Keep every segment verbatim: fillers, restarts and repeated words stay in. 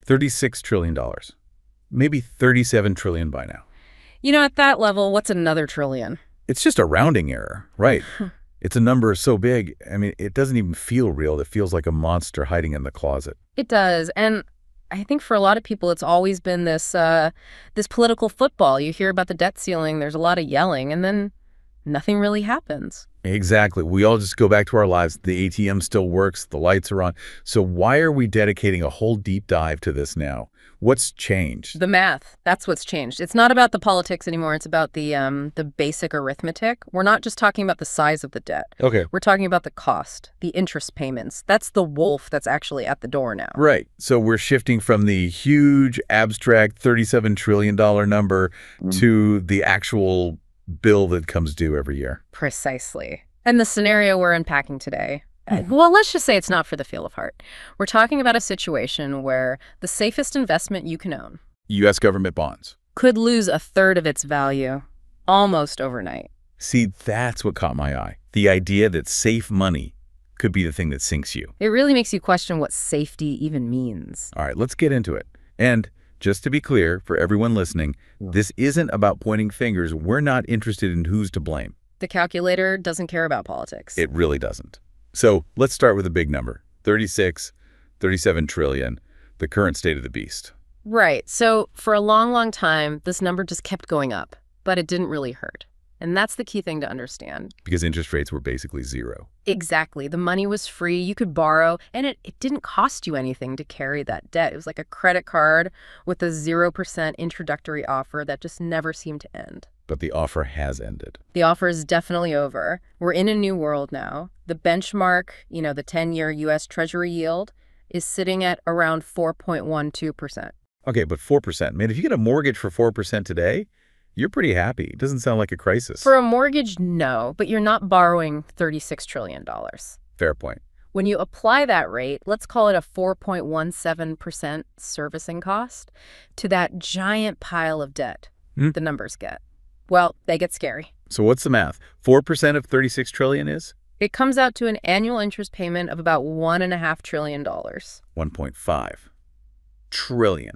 thirty-six trillion dollars. Maybe thirty-seven trillion dollars by now. You know, at that level, what's another trillion? It's just a rounding error, right? It's a number so big, I mean, it doesn't even feel real. It feels like a monster hiding in the closet. It does. And I think for a lot of people, it's always been this uh, this political football. You hear about the debt ceiling, there's a lot of yelling, and then nothing really happens. Exactly. We all just go back to our lives. The A T M still works. The lights are on. So why are we dedicating a whole deep dive to this now? What's changed? The math. That's what's changed. It's not about the politics anymore. It's about the um, the basic arithmetic. We're not just talking about the size of the debt. Okay. We're talking about the cost, the interest payments. That's the wolf that's actually at the door now. Right. So we're shifting from the huge, abstract thirty-seven trillion dollars number mm. to the actual bill that comes due every year. Precisely. And the scenario we're unpacking today, well, let's just say it's not for the feel of heart. We're talking about a situation where the safest investment you can own, U S government bonds, could lose a third of its value almost overnight. See, that's what caught my eye. The idea that safe money could be the thing that sinks you. It really makes you question what safety even means. All right, let's get into it. And just to be clear, for everyone listening, this isn't about pointing fingers. We're not interested in who's to blame. The calculator doesn't care about politics. It really doesn't. So let's start with a big number, thirty-six, thirty-seven trillion, the current state of the beast. Right. So for a long, long time, this number just kept going up, but it didn't really hurt. And that's the key thing to understand. Because interest rates were basically zero. Exactly. The money was free. You could borrow, and it, it didn't cost you anything to carry that debt. It was like a credit card with a zero percent introductory offer that just never seemed to end. But the offer has ended. The offer is definitely over. We're in a new world now. The benchmark, you know, the ten-year U S Treasury yield is sitting at around four point one two percent. Okay, but four percent. Man, if you get a mortgage for four percent today, you're pretty happy. It doesn't sound like a crisis. For a mortgage, no, but you're not borrowing thirty-six trillion dollars. Fair point. When you apply that rate, let's call it a four point one seven percent servicing cost, to that giant pile of debt hmm? the numbers get. Well, they get scary. So what's the math? four percent of thirty-six trillion is? It comes out to an annual interest payment of about one point five trillion dollars. one point five trillion.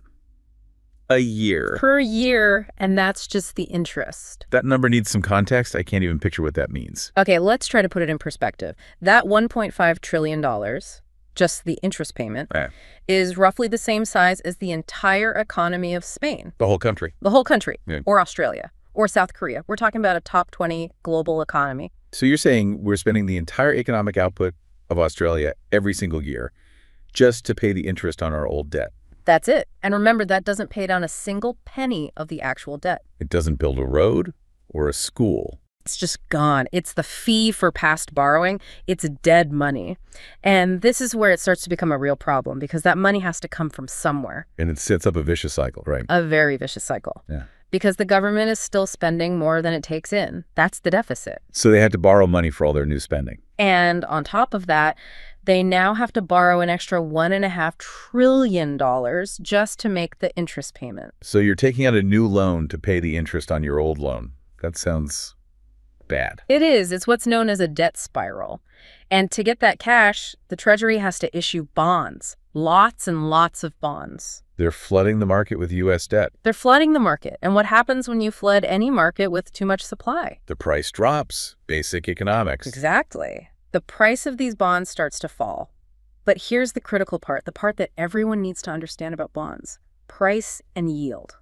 A year. Per year, and that's just the interest. That number needs some context. I can't even picture what that means. Okay, let's try to put it in perspective. That one point five trillion dollars, just the interest payment, yeah. is roughly the same size as the entire economy of Spain. The whole country. The whole country. Yeah. Or Australia. Or South Korea. We're talking about a top twenty global economy. So you're saying we're spending the entire economic output of Australia every single year just to pay the interest on our old debt? That's it. And remember, that doesn't pay down a single penny of the actual debt. It doesn't build a road or a school. It's just gone. It's the fee for past borrowing. It's dead money. And this is where it starts to become a real problem, because that money has to come from somewhere. And it sets up a vicious cycle, right? A very vicious cycle. Yeah. Because the government is still spending more than it takes in. That's the deficit. So they had to borrow money for all their new spending. And on top of that, they now have to borrow an extra one and a half trillion dollars just to make the interest payment. So you're taking out a new loan to pay the interest on your old loan. That sounds bad. It is. It's what's known as a debt spiral. And to get that cash, the Treasury has to issue bonds. Lots and lots of bonds. They're flooding the market with U S debt. They're flooding the market. And what happens when you flood any market with too much supply? The price drops. Basic economics. Exactly. The price of these bonds starts to fall. But here's the critical part, the part that everyone needs to understand about bonds. Price and yield.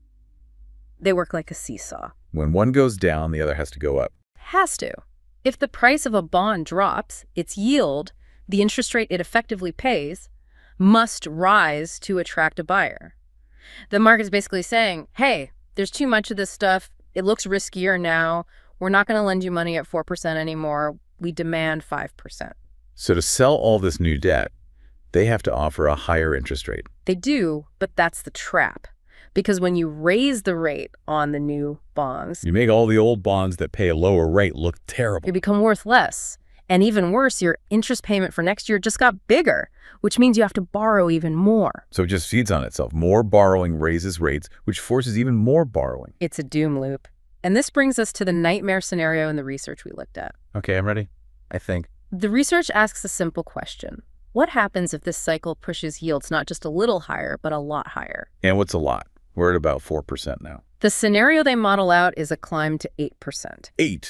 They work like a seesaw. When one goes down, the other has to go up. Has to. If the price of a bond drops, its yield, the interest rate it effectively pays, must rise to attract a buyer. The market's basically saying, hey, there's too much of this stuff. It looks riskier now. We're not going to lend you money at four percent anymore. We demand five percent. So to sell all this new debt, they have to offer a higher interest rate. They do, but that's the trap. Because when you raise the rate on the new bonds, you make all the old bonds that pay a lower rate look terrible. They become worth less. And even worse, your interest payment for next year just got bigger, which means you have to borrow even more. So it just feeds on itself. More borrowing raises rates, which forces even more borrowing. It's a doom loop. And this brings us to the nightmare scenario in the research we looked at. Okay, I'm ready. I think. The research asks a simple question. What happens if this cycle pushes yields not just a little higher, but a lot higher? And what's a lot? We're at about four percent now. The scenario they model out is a climb to eight percent. Eight.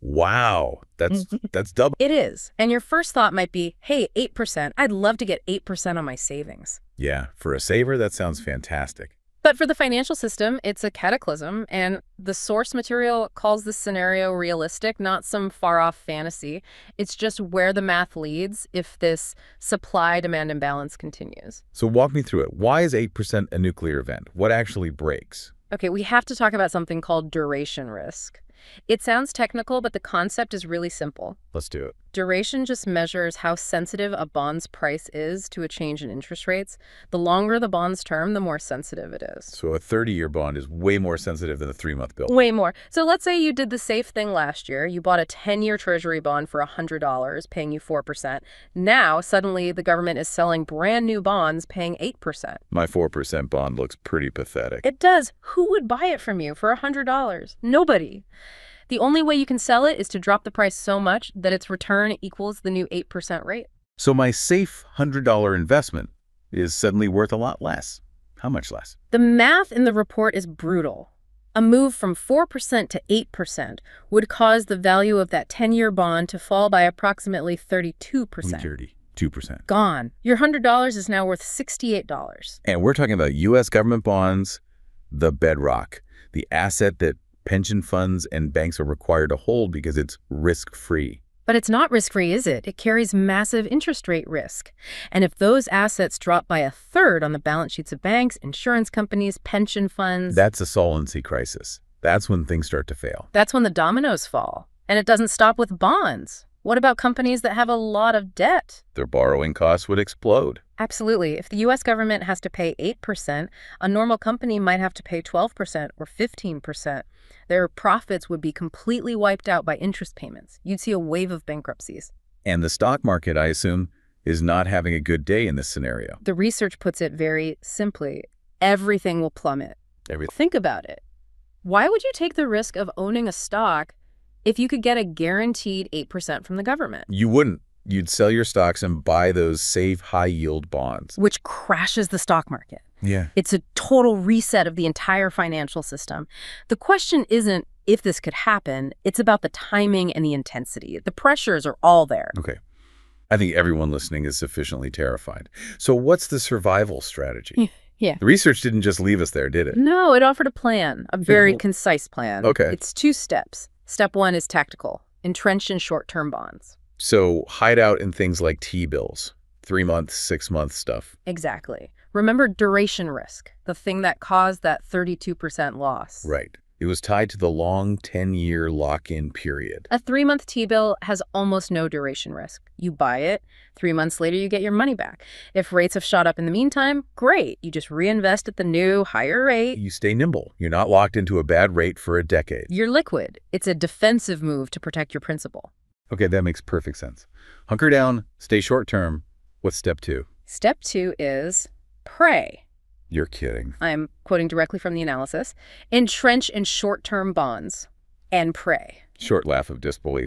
Wow. That's that's double. It is. And your first thought might be, hey, eight percent, I'd love to get eight percent on my savings. Yeah, for a saver, that sounds fantastic. But for the financial system, it's a cataclysm, and the source material calls this scenario realistic, not some far-off fantasy. It's just where the math leads if this supply-demand imbalance continues. So walk me through it. Why is eight percent a nuclear event? What actually breaks? Okay, we have to talk about something called duration risk. It sounds technical, but the concept is really simple. Let's do it. Duration just measures how sensitive a bond's price is to a change in interest rates. The longer the bond's term, the more sensitive it is. So a thirty-year bond is way more sensitive than a three-month bill. Way more. So let's say you did the safe thing last year. You bought a ten-year treasury bond for one hundred dollars, paying you four percent. Now, suddenly, the government is selling brand new bonds paying eight percent. My four percent bond looks pretty pathetic. It does. Who would buy it from you for one hundred dollars? Nobody. The only way you can sell it is to drop the price so much that its return equals the new eight percent rate. So my safe one hundred dollar investment is suddenly worth a lot less. How much less? The math in the report is brutal. A move from four percent to eight percent would cause the value of that ten-year bond to fall by approximately thirty-two percent. thirty-two percent. Gone. Your one hundred dollars is now worth sixty-eight dollars. And we're talking about U S government bonds, the bedrock, the asset that pension funds and banks are required to hold because it's risk-free. But it's not risk-free, is it? It carries massive interest rate risk. And if those assets drop by a third on the balance sheets of banks, insurance companies, pension funds... That's a solvency crisis. That's when things start to fail. That's when the dominoes fall. And it doesn't stop with bonds. What about companies that have a lot of debt? Their borrowing costs would explode. Absolutely. If the U S government has to pay eight percent, a normal company might have to pay twelve percent or fifteen percent. Their profits would be completely wiped out by interest payments. You'd see a wave of bankruptcies. And the stock market, I assume, is not having a good day in this scenario. The research puts it very simply. Everything will plummet. Everything. Think about it. Why would you take the risk of owning a stock if you could get a guaranteed eight percent from the government? You wouldn't. You'd sell your stocks and buy those safe high-yield bonds. Which crashes the stock market. Yeah. It's a total reset of the entire financial system. The question isn't if this could happen, it's about the timing and the intensity. The pressures are all there. Okay. I think everyone listening is sufficiently terrified. So what's the survival strategy? Yeah. The research didn't just leave us there, did it? No, it offered a plan, a very concise plan. Okay. It's two steps. Step one is tactical, entrenched in short-term bonds. So hide out in things like T-bills, three-month, six-month stuff. Exactly. Remember duration risk, the thing that caused that thirty-two percent loss. Right. It was tied to the long ten-year lock-in period. A three-month T-bill has almost no duration risk. You buy it, three months later you get your money back. If rates have shot up in the meantime, great. You just reinvest at the new, higher rate. You stay nimble. You're not locked into a bad rate for a decade. You're liquid. It's a defensive move to protect your principal. Okay, that makes perfect sense. Hunker down, stay short-term. What's step two? Step two is pray. You're kidding. I'm quoting directly from the analysis. Entrench in short-term bonds and pray. Short laugh of disbelief.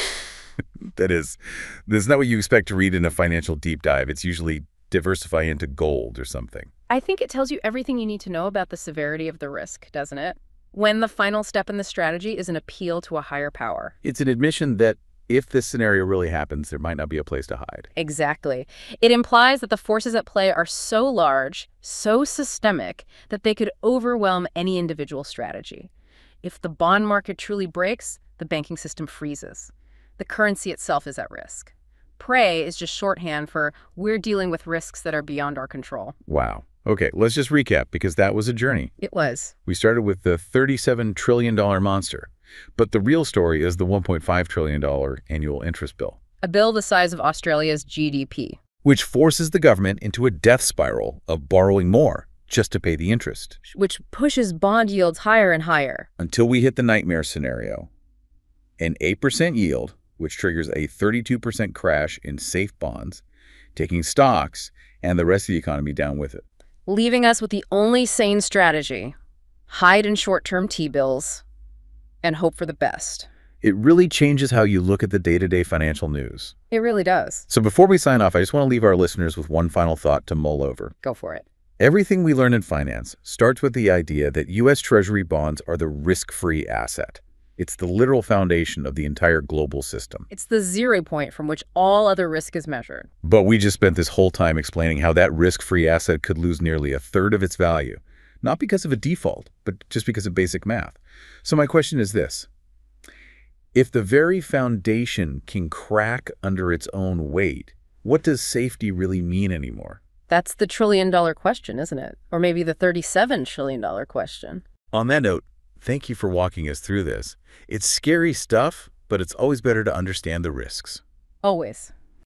That is, that's not what you expect to read in a financial deep dive. It's usually diversify into gold or something. I think it tells you everything you need to know about the severity of the risk, doesn't it? When the final step in the strategy is an appeal to a higher power. It's an admission that if this scenario really happens, there might not be a place to hide. Exactly. It implies that the forces at play are so large, so systemic, that they could overwhelm any individual strategy. If the bond market truly breaks, the banking system freezes. The currency itself is at risk. Pray is just shorthand for we're dealing with risks that are beyond our control. Wow. Okay, let's just recap, because that was a journey. It was. We started with the thirty-seven trillion dollar monster. But the real story is the one point five trillion dollar annual interest bill. A bill the size of Australia's G D P. Which forces the government into a death spiral of borrowing more just to pay the interest. Which pushes bond yields higher and higher. Until we hit the nightmare scenario. An eight percent yield, which triggers a thirty-two percent crash in safe bonds, taking stocks and the rest of the economy down with it. Leaving us with the only sane strategy. Hide in short-term T-bills and hope for the best. It really changes how you look at the day-to-day financial news. It really does. So before we sign off, I just want to leave our listeners with one final thought to mull over. Go for it. Everything we learn in finance starts with the idea that U S Treasury bonds are the risk-free asset. It's the literal foundation of the entire global system. It's the zero point from which all other risk is measured. But we just spent this whole time explaining how that risk-free asset could lose nearly a third of its value, not because of a default, but just because of basic math. So my question is this. If the very foundation can crack under its own weight, what does safety really mean anymore? That's the trillion dollar question, isn't it? Or maybe the thirty-seven trillion dollar question. On that note, thank you for walking us through this. It's scary stuff, but it's always better to understand the risks. Always.